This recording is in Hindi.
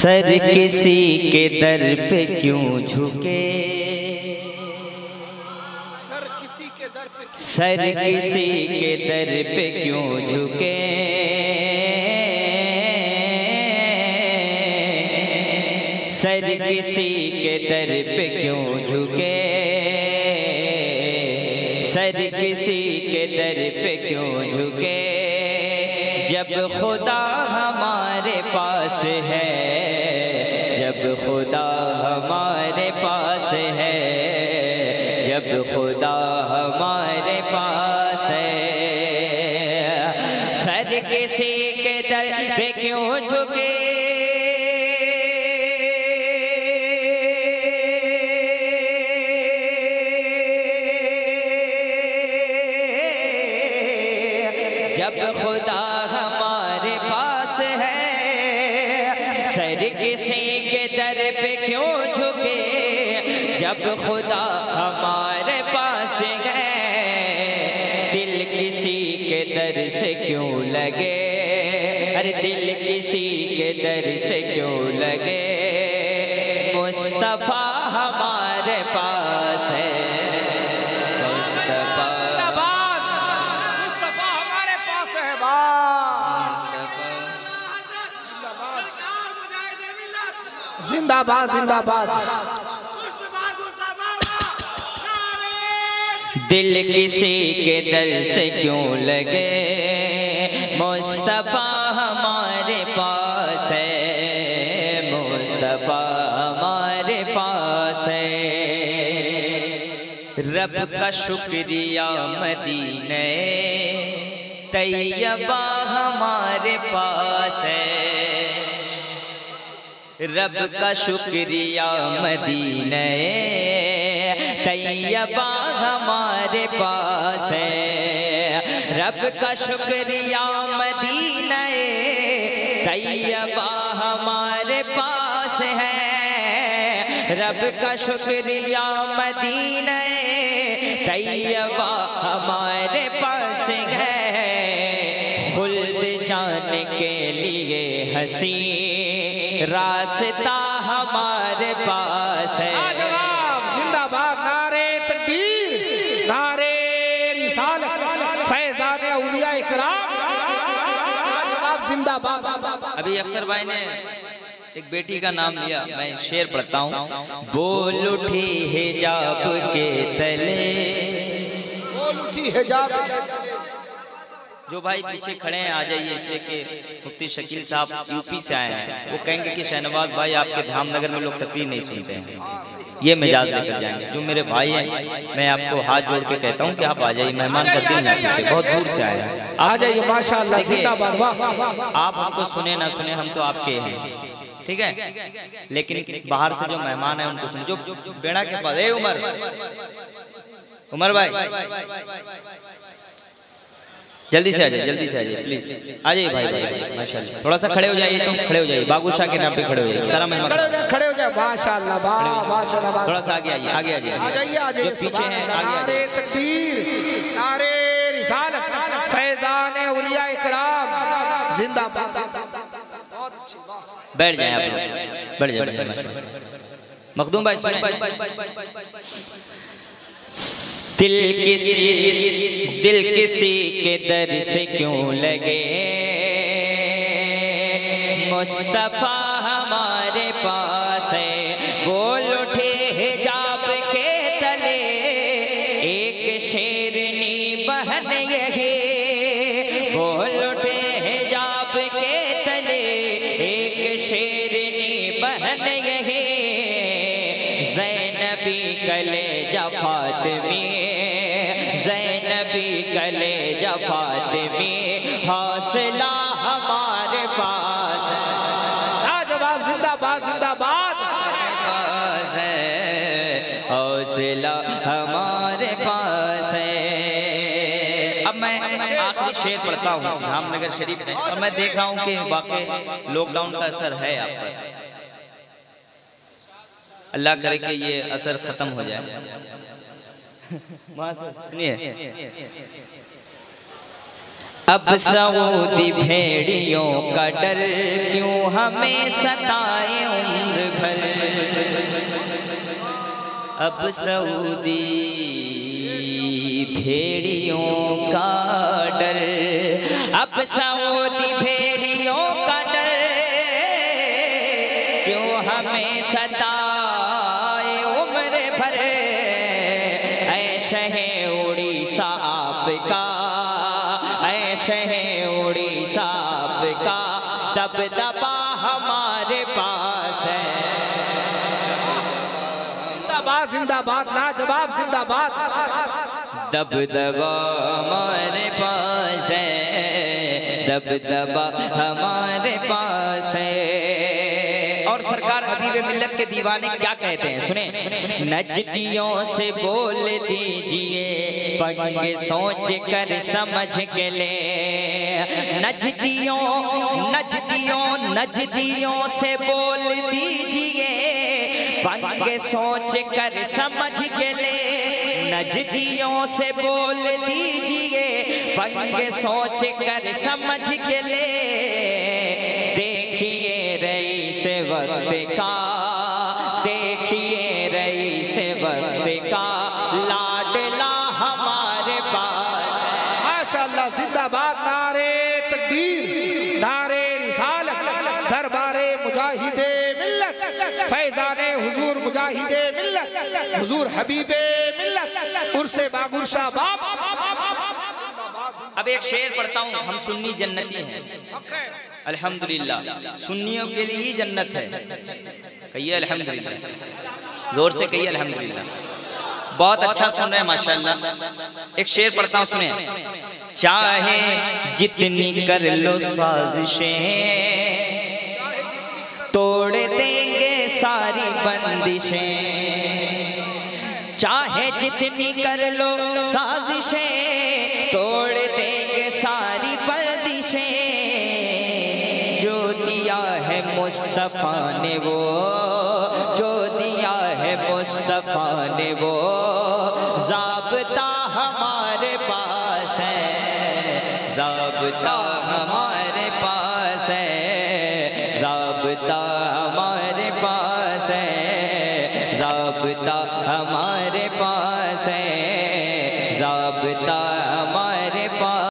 सर किसी के दर पे क्यों झुके, सर किसी के दर पे, सर किसी के दर पे क्यों झुके, सर किसी के दर पे क्यों झुके, सर किसी के दर पे क्यों झुके, जब खुदा हमारे पास है, जब खुदा हमारे पास है, जब खुदा हमारे पास है, सर किसी के दर पे क्यों झुके, जब खुदा हमारे पास है, सर किसी के दर पे क्यों झुके, जब खुदा हमारे पास है, दिल किसी के दर से क्यों लगे, अरे दिल किसी के दर से क्यों लगे, मुस्तफा हमारे पास है, मुस्तफा जिंदाबाद जिंदाबाद। दिल किसी के दर से क्यों लगे, मुस्तफा हमारे पास है, मुस्तफा हमारे पास है, रब का शुक्रिया मदीने तैयबा हमारे पास है, रब का शुक्रिया मदीने तैयबा हमारे पास है, रब का शुक्रिया मदीने तैयबा हमारे पास है, रब का शुक्रिया मदीने तैयबा हमारे पास है, खुल्द जाने के लिए हंसी रास्ता हमारे पास है, जिंदाबाद। नारे तकबीर, नारे रिसालत, फैज़ान औलिया इकराम, जनाब जिंदाबाद। अभी अख्तर भाई ने एक बेटी का नाम लिया, मैं शेर पढ़ता हूँ। बोल उठी हिजाब के तले, बोल उठी हिजाब के तले। जो भाई पीछे खड़े हैं आ जाइए, इसलिए कि मुफ्ती शकील साहब यूपी से आए हैं, वो कहेंगे कि शहनवाज भाई आपके धामनगर में लोग तकरीर नहीं सुनते हैं, ये मिजाज लेकर जाएंगे। जो मेरे भाई हैं, मैं आपको हाथ जोड़ के कहता हूँ कि आप आ जाइए, मेहमान करते हैं, बहुत दूर से आए हैं, आ जाइए। माशाअल्लाह जिंदाबाद। आप हमको सुने ना सुने, हम तो आपके हैं, ठीक है, लेकिन बाहर से जो मेहमान है उनको सुन। जो बेड़ा के पास है उमर भाई, जल्दी से आ जाइए, जल्दी से आ जाइए, प्लीज आ जाइए भाई, भाई माशाल्लाह, थोड़ा सा खड़े हो जाइए, तुम खड़े हो जाइए, बागुशाह के नाम पे खड़े हो जाइए, सारा मेहमान खड़े हो जाए। माशाअल्लाह माशाअल्लाह, थोड़ा सा आगे आइए, आगे आगे आ जाइए, आ जाइए। पीछे हैं आगे नारे तकबीर, नारे रिसालत, फैज़ान औलिया इकराम, जिंदाबाद। बैठ जाए आप लोग, बैठ जाए माशाल्लाह। मखदूम भाई सुने, दिल किसी के दर से क्यों लगे, मुस्तफा हमारे पास है, बोल उठे हिजाब के तले एक शेरनी बहन यही, बोल उठे हिजाब के तले एक शेरनी बहन यही, ज़ैनबी कलेजा फातिमी, ज़ैनबी कलेजा फातिमी, हौसला हमारे पास है, जवाब जिंदाबाद जिंदाबाद, हौसला हमारे पास है। अब मैं आखिरी शेर पढ़ता हूँ धामनगर शरीफ में, और मैं देख रहा हूँ कि वाकई लॉकडाउन का असर है आप पर, अल्लाह करे कि ये असर खत्म हो जाए। सुनिए, अब सऊदी भेड़ियों का डर क्यों हमें सताए उम्र भर। अब सऊदी भेड़ियों का डर, अब सऊदी भेड़ियों का डर क्यों हमें सताए उम्र भर। ऐ शहे उड़ीसा आपका, ऐ शहे उड़ीसा आपका दबदबा हमारे पास है। जिंदाबाद जिंदाबाद लाजवाब जिंदाबाद। दबदबा हमारे पास है, दबदबा हमारे पास है। और सरकार हबीब मिल्लत के दीवाने क्या कहते हैं सुने। नजदियों से बोल दीजिए पंगे सोच कर समझ के ले। नजदियों नजदियों नजदियों से बोल दीजिए पंगे सोच कर समझ के ले। नजदियों से बोल दीजिए पंगे सोच कर समझ के ले। देखिए रईस वक्त का, देखिए रईस वक्त का लाडला हमारे पास है। माशाअल्लाह जिंदाबाद। नारे तकबीर, नारे रिसालत, दरबारे मुजाहिदे मिल्लत, फैजाने हुजूर मुजाहिदे मिल्लत, हुजूर हबीबे मिल्लत, उर्से बागुरशा बाप। अब एक शेर पढ़ता हूँ। हम सुन्नी जन्नती हैं अल्हम्दुलिल्लाह, सुन्नियों के लिए ही जन्नत है। कहिए अल्हम्दुलिल्लाह, जोर से कहिए अल्हम्दुलिल्लाह। बहुत अच्छा सुन रहे हैं माशाअल्लाह। एक शेर पढ़ता हूँ सुने। चाहे जितनी कर लो साजिशें तोड़ देंगे सारी बंदिशें। चाहे जितनी कर लो साजिशें तोड़ देंगे सारी बंदिशें। जो दिया है मुस्तफा ने वो, जो दिया है मुस्तफा ने वो